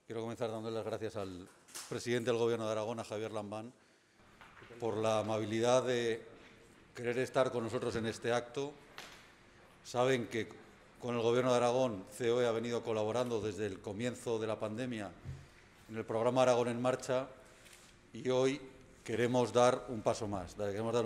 Quiero comenzar dando las gracias al presidente del Gobierno de Aragón, a Javier Lambán, por la amabilidad de querer estar con nosotros en este acto. Saben que con el Gobierno de Aragón, COE ha venido colaborando desde el comienzo de la pandemia en el programa Aragón en Marcha y hoy queremos dar un paso más.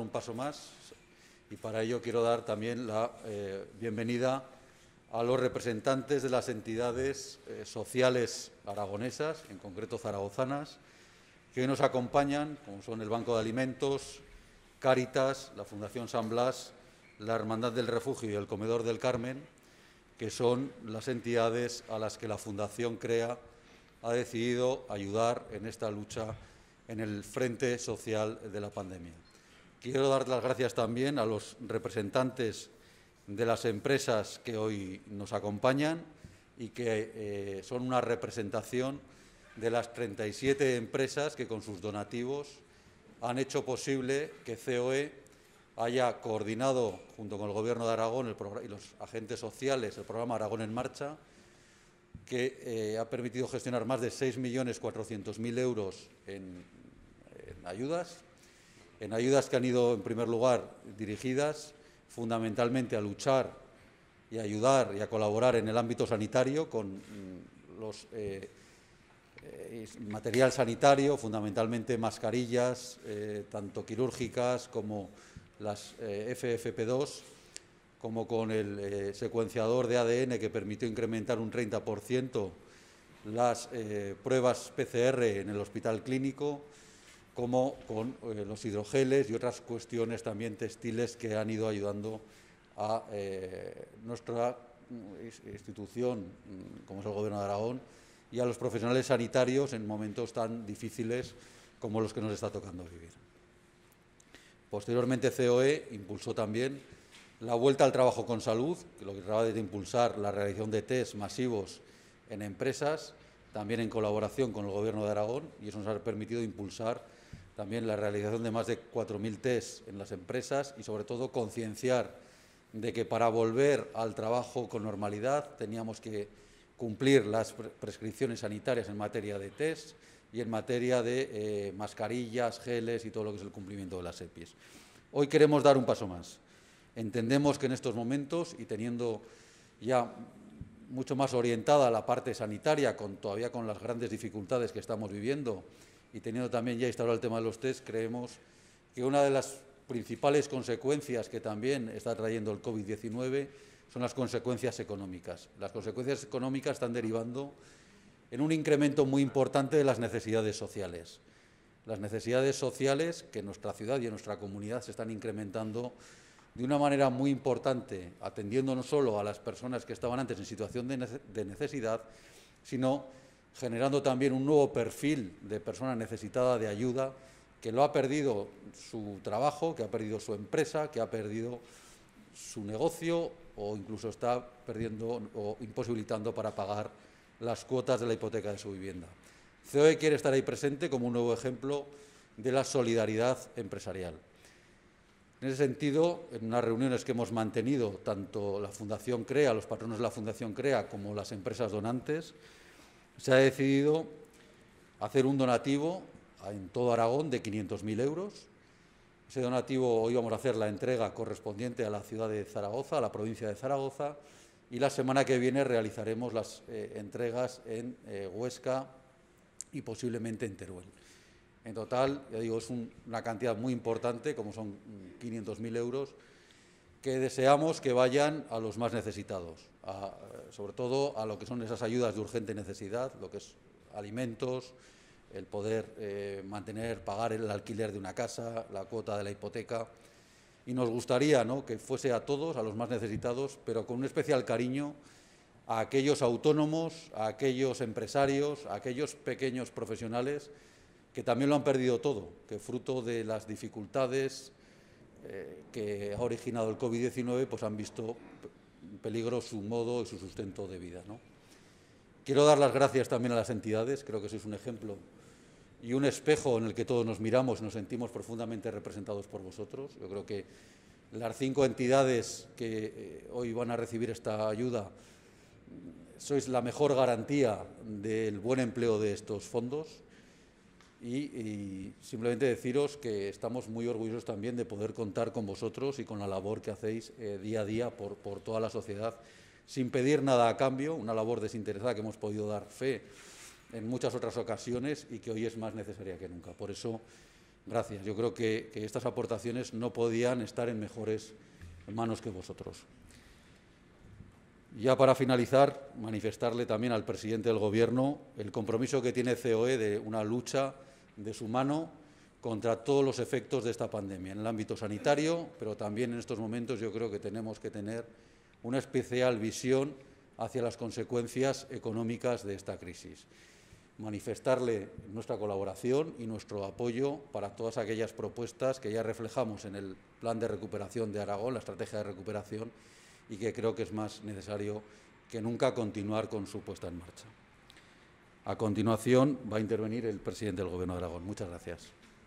Y para ello quiero dar también la bienvenida a los representantes de las entidades sociales aragonesas, en concreto zaragozanas, que hoy nos acompañan, como son el Banco de Alimentos, Cáritas, la Fundación San Blas, la Hermandad del Refugio y el Comedor del Carmen, que son las entidades a las que la Fundación CREA ha decidido ayudar en esta lucha en el frente social de la pandemia. Quiero dar las gracias también a los representantes de las empresas que hoy nos acompañan y que son una representación de las 37 empresas que con sus donativos han hecho posible que COE haya coordinado junto con el Gobierno de Aragón y los agentes sociales el programa Aragón en Marcha, que ha permitido gestionar más de 6.400.000 euros en ayudas que han ido, en primer lugar, dirigidas fundamentalmente a luchar y a ayudar y a colaborar en el ámbito sanitario con los material sanitario, fundamentalmente mascarillas, tanto quirúrgicas como las FFP2, como con el secuenciador de ADN que permitió incrementar un 30% las pruebas PCR en el hospital clínico, como con los hidrogeles y otras cuestiones también textiles que han ido ayudando a nuestra institución, como es el Gobierno de Aragón, y a los profesionales sanitarios en momentos tan difíciles como los que nos está tocando vivir. Posteriormente, COE impulsó también la vuelta al trabajo con salud, que lo que trataba de impulsar la realización de test masivos en empresas, también en colaboración con el Gobierno de Aragón, y eso nos ha permitido impulsar también la realización de más de 4.000 test en las empresas y, sobre todo, concienciar de que para volver al trabajo con normalidad teníamos que cumplir las prescripciones sanitarias en materia de test y en materia de mascarillas, geles y todo lo que es el cumplimiento de las EPIs. Hoy queremos dar un paso más. Entendemos que en estos momentos, y teniendo ya mucho más orientada la parte sanitaria, todavía con las grandes dificultades que estamos viviendo, y teniendo también ya instaurado el tema de los test, creemos que una de las principales consecuencias que también está trayendo el COVID-19 son las consecuencias económicas. Las consecuencias económicas están derivando en un incremento muy importante de las necesidades sociales. Las necesidades sociales que en nuestra ciudad y en nuestra comunidad se están incrementando de una manera muy importante, atendiendo no solo a las personas que estaban antes en situación de necesidad, sino generando también un nuevo perfil de persona necesitada de ayuda, que lo ha perdido su trabajo, que ha perdido su empresa, que ha perdido su negocio o incluso está perdiendo o imposibilitando para pagar las cuotas de la hipoteca de su vivienda. COE quiere estar ahí presente como un nuevo ejemplo de la solidaridad empresarial. En ese sentido, en unas reuniones que hemos mantenido, tanto la Fundación CREA, los patronos de la Fundación CREA, como las empresas donantes, se ha decidido hacer un donativo en todo Aragón de 500.000 euros. Ese donativo, hoy vamos a hacer la entrega correspondiente a la ciudad de Zaragoza, a la provincia de Zaragoza, y la semana que viene realizaremos las entregas en Huesca y posiblemente en Teruel. En total, ya digo, es una cantidad muy importante, como son 500.000 euros, que deseamos que vayan a los más necesitados, sobre todo a lo que son esas ayudas de urgente necesidad, lo que es alimentos, el poder pagar el alquiler de una casa, la cuota de la hipoteca. Y nos gustaría, ¿no?, que fuese a todos, a los más necesitados, pero con un especial cariño a aquellos autónomos, a aquellos empresarios, a aquellos pequeños profesionales que también lo han perdido todo, que fruto de las dificultades que ha originado el COVID-19, pues han visto en peligro su modo y su sustento de vida, ¿no? Quiero dar las gracias también a las entidades. Creo que sois un ejemplo y un espejo en el que todos nos miramos y nos sentimos profundamente representados por vosotros. Yo creo que las 5 entidades que hoy van a recibir esta ayuda sois la mejor garantía del buen empleo de estos fondos y simplemente deciros que estamos muy orgullosos también de poder contar con vosotros y con la labor que hacéis día a día por toda la sociedad, sin pedir nada a cambio, una labor desinteresada que hemos podido dar fe en muchas otras ocasiones y que hoy es más necesaria que nunca. Por eso, gracias. Yo creo que estas aportaciones no podían estar en mejores manos que vosotros. Ya para finalizar, manifestarle también al presidente del Gobierno el compromiso que tiene COE de una lucha de su mano contra todos los efectos de esta pandemia, en el ámbito sanitario, pero también en estos momentos yo creo que tenemos que tener una especial visión hacia las consecuencias económicas de esta crisis. Manifestarle nuestra colaboración y nuestro apoyo para todas aquellas propuestas que ya reflejamos en el Plan de Recuperación de Aragón, la estrategia de recuperación, y que creo que es más necesario que nunca continuar con su puesta en marcha. A continuación va a intervenir el presidente del Gobierno de Aragón. Muchas gracias.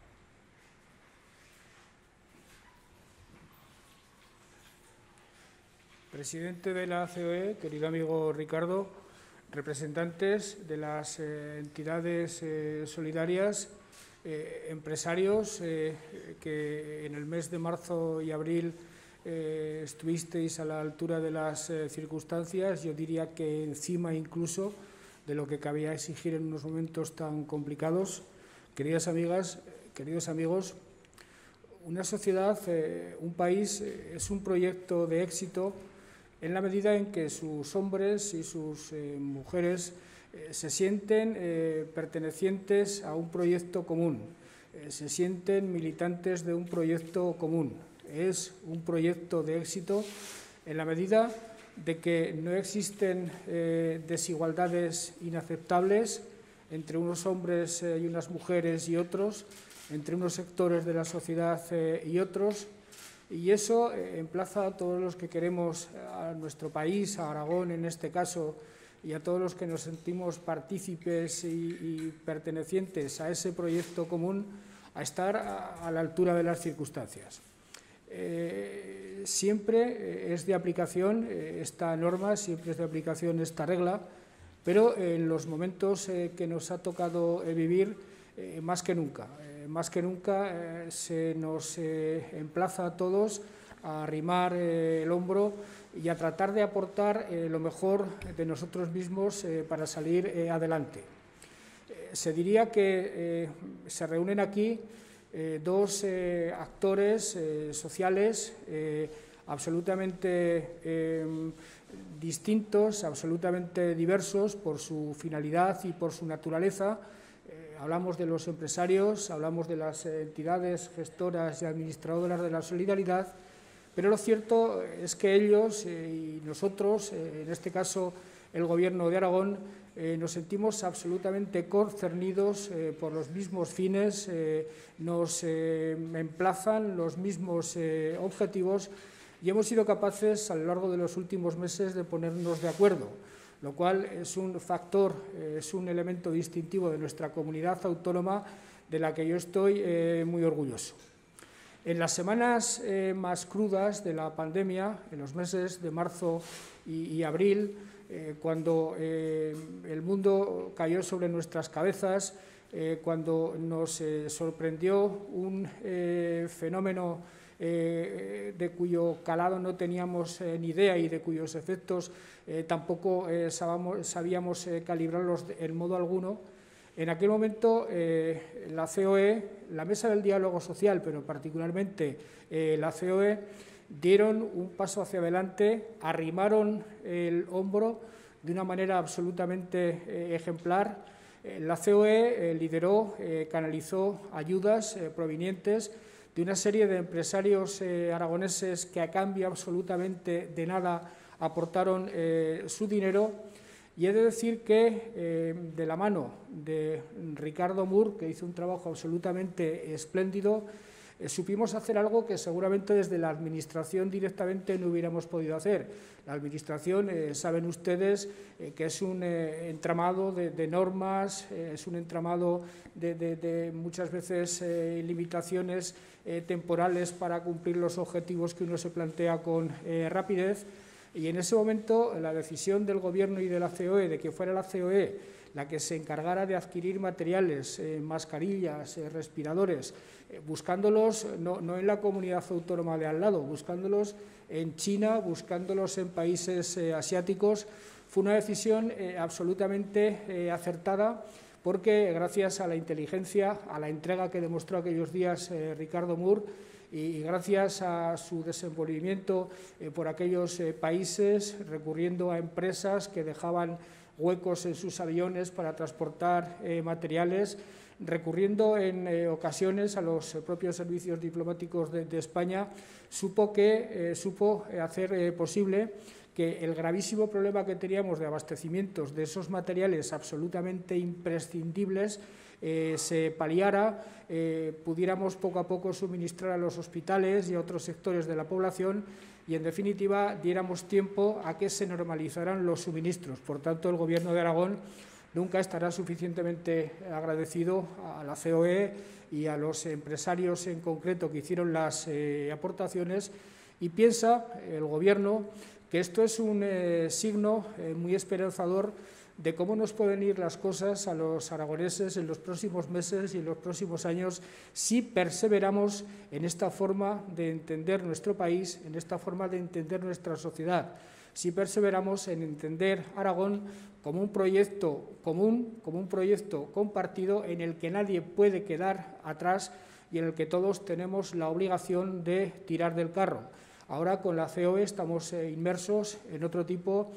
Presidente de la COE, querido amigo Ricardo, representantes de las entidades solidarias, empresarios que en el mes de marzo y abril estuvisteis a la altura de las circunstancias, yo diría que encima incluso de lo que cabía exigir en unos momentos tan complicados. Queridas amigas, queridos amigos, una sociedad, un país es un proyecto de éxito en la medida en que sus hombres y sus mujeres se sienten pertenecientes a un proyecto común, se sienten militantes de un proyecto común. Es un proyecto de éxito en la medida de que no existen desigualdades inaceptables entre unos hombres y unas mujeres y otros, entre unos sectores de la sociedad y otros, y eso emplaza a todos los que queremos a nuestro país, a Aragón en este caso, y a todos los que nos sentimos partícipes y pertenecientes a ese proyecto común, a estar a la altura de las circunstancias. Siempre es de aplicación esta norma, siempre es de aplicación esta regla, pero en los momentos que nos ha tocado vivir, más que nunca se nos emplaza a todos a arrimar el hombro y a tratar de aportar lo mejor de nosotros mismos para salir adelante. Se diría que se reúnen aquí dos actores sociales absolutamente distintos, absolutamente diversos por su finalidad y por su naturaleza. Hablamos de los empresarios, hablamos de las entidades gestoras y administradoras de la solidaridad, pero lo cierto es que ellos y nosotros, en este caso el Gobierno de Aragón, nos sentimos absolutamente concernidos por los mismos fines, nos emplazan los mismos objetivos y hemos sido capaces a lo largo de los últimos meses de ponernos de acuerdo, lo cual es un factor, es un elemento distintivo de nuestra comunidad autónoma de la que yo estoy muy orgulloso. En las semanas más crudas de la pandemia, en los meses de marzo y abril, cuando el mundo cayó sobre nuestras cabezas, cuando nos sorprendió un fenómeno de cuyo calado no teníamos ni idea y de cuyos efectos tampoco sabíamos calibrarlos en modo alguno. En aquel momento la COE, la Mesa del Diálogo Social, pero particularmente la COE, dieron un paso hacia adelante, arrimaron el hombro de una manera absolutamente ejemplar. La COE lideró, canalizó ayudas provenientes de una serie de empresarios aragoneses que a cambio absolutamente de nada aportaron su dinero. Y he de decir que de la mano de Ricardo Mur, que hizo un trabajo absolutamente espléndido, supimos hacer algo que seguramente desde la Administración directamente no hubiéramos podido hacer. La Administración, saben ustedes, que es un entramado de normas, es un entramado de muchas veces limitaciones temporales para cumplir los objetivos que uno se plantea con rapidez, Y en ese momento la decisión del Gobierno y de la COE de que fuera la COE la que se encargara de adquirir materiales, mascarillas, respiradores, buscándolos no en la comunidad autónoma de al lado, buscándolos en China, buscándolos en países asiáticos, fue una decisión absolutamente acertada, porque gracias a la inteligencia, a la entrega que demostró aquellos días Ricardo Mur, y gracias a su desenvolvimiento por aquellos países, recurriendo a empresas que dejaban huecos en sus aviones para transportar materiales, recurriendo en ocasiones a los propios servicios diplomáticos de España, supo hacer posible que el gravísimo problema que teníamos de abastecimientos de esos materiales absolutamente imprescindibles se paliara, pudiéramos poco a poco suministrar a los hospitales y a otros sectores de la población y, en definitiva, diéramos tiempo a que se normalizaran los suministros. Por tanto, el Gobierno de Aragón nunca estará suficientemente agradecido a la COE y a los empresarios en concreto que hicieron las aportaciones, y piensa el Gobierno que esto es un signo muy esperanzador de cómo nos pueden ir las cosas a los aragoneses en los próximos meses y en los próximos años si perseveramos en esta forma de entender nuestro país, en esta forma de entender nuestra sociedad, si perseveramos en entender Aragón como un proyecto común, como un proyecto compartido en el que nadie puede quedar atrás y en el que todos tenemos la obligación de tirar del carro. Ahora, con la COE, estamos inmersos en otro tipo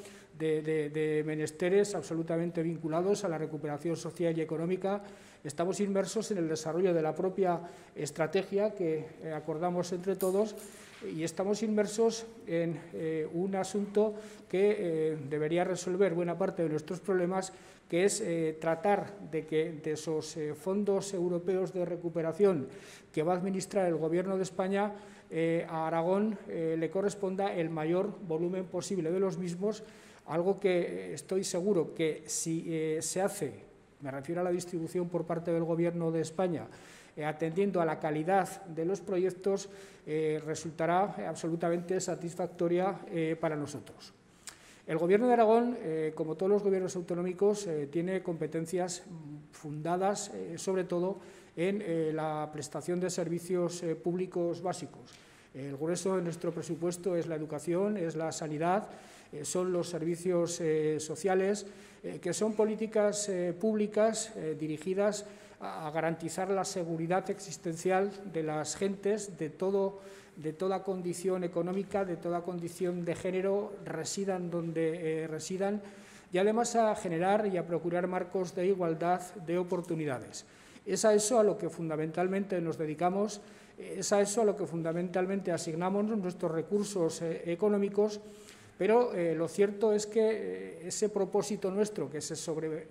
de menesteres absolutamente vinculados a la recuperación social y económica. Estamos inmersos en el desarrollo de la propia estrategia que acordamos entre todos y estamos inmersos en un asunto que debería resolver buena parte de nuestros problemas, que es tratar de que de esos fondos europeos de recuperación que va a administrar el Gobierno de España, a Aragón le corresponda el mayor volumen posible de los mismos, algo que estoy seguro que si se hace, me refiero a la distribución por parte del Gobierno de España, atendiendo a la calidad de los proyectos, resultará absolutamente satisfactoria para nosotros. El Gobierno de Aragón, como todos los gobiernos autonómicos, tiene competencias fundadas sobre todo en la prestación de servicios públicos básicos. El grueso de nuestro presupuesto es la educación, es la sanidad, son los servicios sociales, que son políticas públicas dirigidas a garantizar la seguridad existencial de las gentes de toda condición económica, de toda condición de género, residan donde residan, y además a generar y a procurar marcos de igualdad de oportunidades. Es a eso a lo que fundamentalmente nos dedicamos, es a eso a lo que fundamentalmente asignamos nuestros recursos económicos, pero lo cierto es que ese propósito nuestro, que se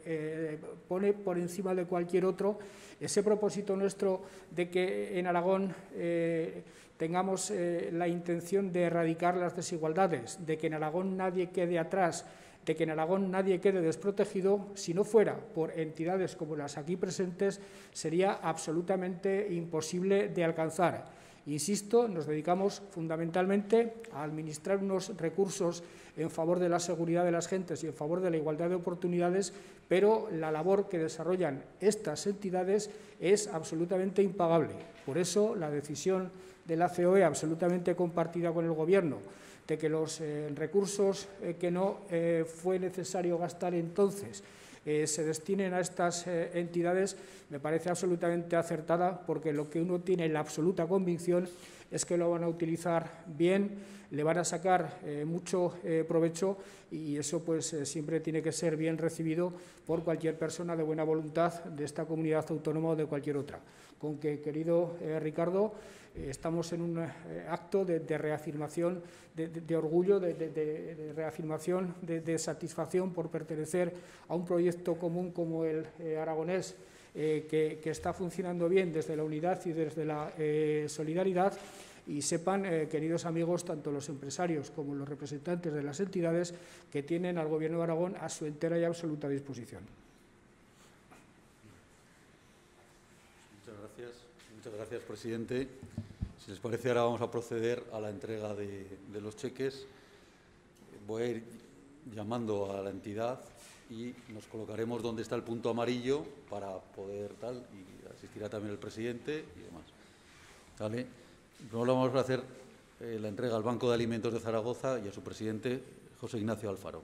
pone por encima de cualquier otro, ese propósito nuestro de que en Aragón tengamos la intención de erradicar las desigualdades, de que en Aragón nadie quede atrás, de que en Aragón nadie quede desprotegido, si no fuera por entidades como las aquí presentes, sería absolutamente imposible de alcanzar. Insisto, nos dedicamos fundamentalmente a administrar unos recursos en favor de la seguridad de las gentes y en favor de la igualdad de oportunidades, pero la labor que desarrollan estas entidades es absolutamente impagable. Por eso, la decisión de la COE, absolutamente compartida con el Gobierno, de que los recursos que no fue necesario gastar entonces se destinen a estas entidades, me parece absolutamente acertada, porque lo que uno tiene la absoluta convicción es que lo van a utilizar bien, le van a sacar mucho provecho, y eso pues siempre tiene que ser bien recibido por cualquier persona de buena voluntad de esta comunidad autónoma o de cualquier otra. Con que, querido Ricardo, estamos en un acto de reafirmación, de orgullo, de reafirmación, de satisfacción por pertenecer a un proyecto común como el aragonés, que está funcionando bien desde la unidad y desde la solidaridad. Y sepan, queridos amigos, tanto los empresarios como los representantes de las entidades, que tienen al Gobierno de Aragón a su entera y absoluta disposición. Muchas gracias, presidente. Si les parece, ahora vamos a proceder a la entrega de los cheques. voy a ir llamando a la entidad y nos colocaremos donde está el punto amarillo para poder tal, y asistirá también el presidente y demás. ¿Vale? Luego vamos a hacer la entrega al Banco de Alimentos de Zaragoza y a su presidente, José Ignacio Alfaro.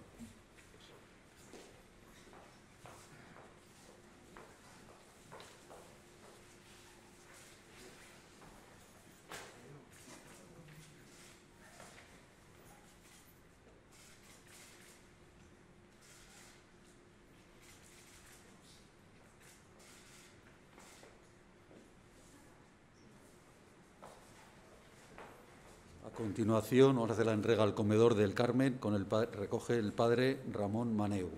A continuación, vamos a hacer la entrega al comedor del Carmen, recoge el padre Ramón Maneu.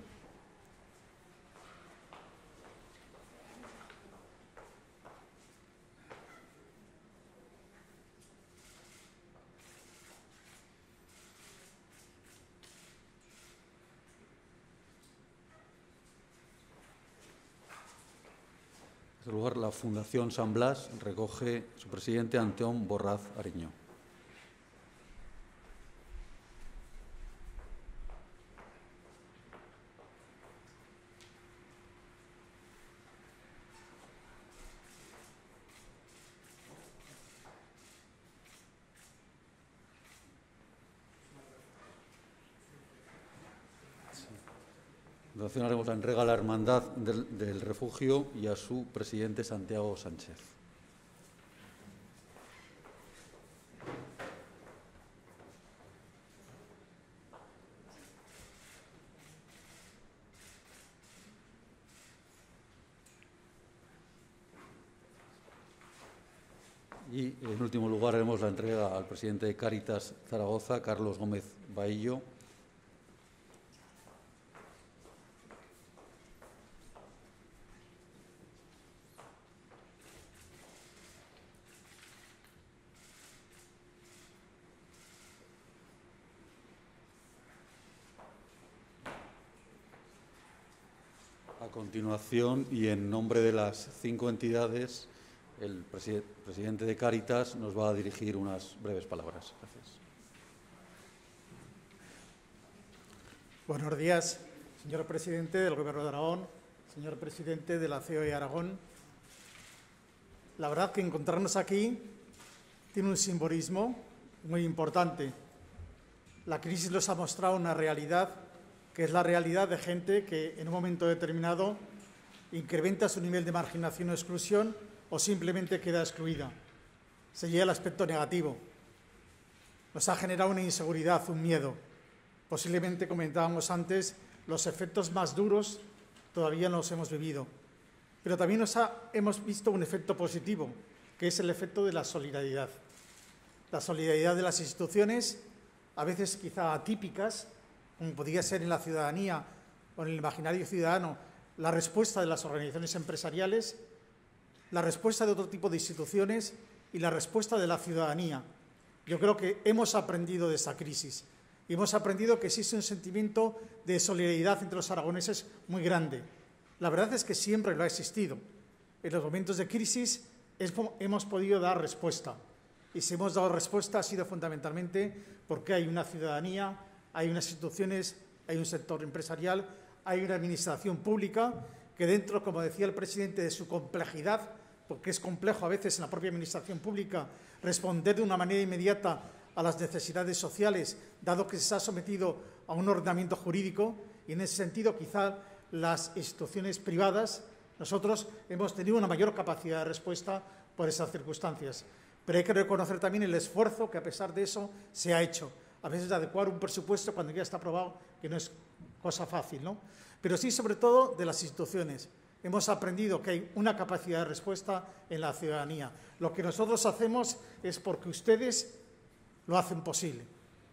En segundo lugar, la Fundación San Blas recoge su presidente Antón Borraz Ariño. A continuación haremos la entrega a la Hermandad del Refugio y a su presidente Santiago Sánchez. Y en último lugar haremos la entrega al presidente de Cáritas Zaragoza, Carlos Gómez Bahillo. A continuación, y en nombre de las 5 entidades, el presidente de Cáritas nos va a dirigir unas breves palabras. Gracias. Buenos días, señor presidente del Gobierno de Aragón, señor presidente de la COE Aragón. La verdad que encontrarnos aquí tiene un simbolismo muy importante. La crisis nos ha mostrado una realidad que es la realidad de gente que en un momento determinado incrementa su nivel de marginación o exclusión o simplemente queda excluida. Se llega al aspecto negativo. Nos ha generado una inseguridad, un miedo. Posiblemente, comentábamos antes, los efectos más duros todavía no los hemos vivido. Pero también hemos visto un efecto positivo, que es el efecto de la solidaridad. La solidaridad de las instituciones, a veces quizá atípicas, como podría ser en la ciudadanía o en el imaginario ciudadano, la respuesta de las organizaciones empresariales, la respuesta de otro tipo de instituciones y la respuesta de la ciudadanía. Yo creo que hemos aprendido de esta crisis y hemos aprendido que existe un sentimiento de solidaridad entre los aragoneses muy grande. La verdad es que siempre lo ha existido. En los momentos de crisis hemos podido dar respuesta. Y si hemos dado respuesta ha sido fundamentalmente porque hay una ciudadanía, hay unas instituciones, hay un sector empresarial, hay una administración pública que dentro, como decía el presidente, de su complejidad, porque es complejo a veces en la propia administración pública responder de una manera inmediata a las necesidades sociales, dado que se ha sometido a un ordenamiento jurídico, y en ese sentido quizá las instituciones privadas, nosotros hemos tenido una mayor capacidad de respuesta por esas circunstancias. Pero hay que reconocer también el esfuerzo que a pesar de eso se ha hecho. A veces de adecuar un presupuesto cuando ya está aprobado, que no es cosa fácil, ¿no? Pero sí, sobre todo, de las instituciones. Hemos aprendido que hay una capacidad de respuesta en la ciudadanía. Lo que nosotros hacemos es porque ustedes lo hacen posible.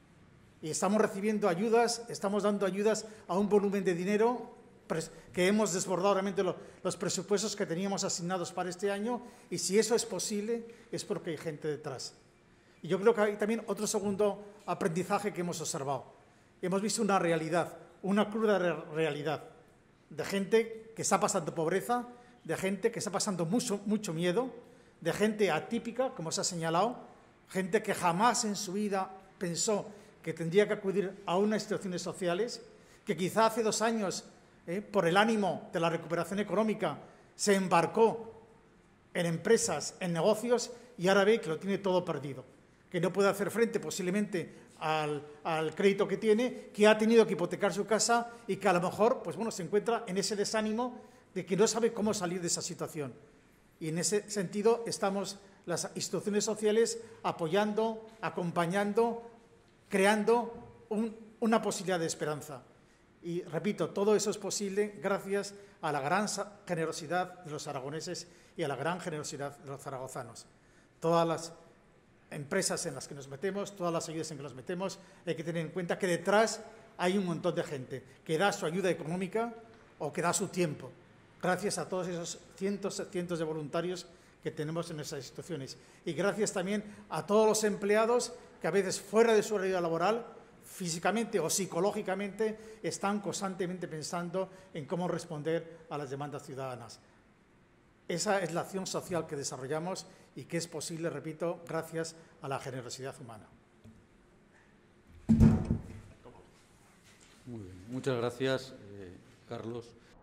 Y estamos recibiendo ayudas, estamos dando ayudas a un volumen de dinero que hemos desbordado realmente los presupuestos que teníamos asignados para este año, y si eso es posible es porque hay gente detrás. Y yo creo que hay también otro segundo aprendizaje que hemos observado. Hemos visto una realidad, una cruda realidad, de gente que está pasando pobreza, de gente que está pasando mucho miedo, de gente atípica, como se ha señalado, gente que jamás en su vida pensó que tendría que acudir a unas instituciones sociales, que quizá hace 2 años, por el ánimo de la recuperación económica, se embarcó en empresas, en negocios, y ahora ve que lo tiene todo perdido, que no puede hacer frente posiblemente al crédito que tiene, que ha tenido que hipotecar su casa y que a lo mejor pues bueno, se encuentra en ese desánimo de que no sabe cómo salir de esa situación. Y en ese sentido estamos las instituciones sociales apoyando, acompañando, creando una posibilidad de esperanza. Y repito, todo eso es posible gracias a la gran generosidad de los aragoneses y a la gran generosidad de los zaragozanos. Todas las empresas en las que nos metemos, todas las ayudas en que nos metemos, hay que tener en cuenta que detrás hay un montón de gente que da su ayuda económica o que da su tiempo, gracias a todos esos cientos de voluntarios que tenemos en nuestras instituciones. Y gracias también a todos los empleados que a veces fuera de su realidad laboral, físicamente o psicológicamente, están constantemente pensando en cómo responder a las demandas ciudadanas. Esa es la acción social que desarrollamos y que es posible, repito, gracias a la generosidad humana. Muy bien. Muchas gracias, Carlos.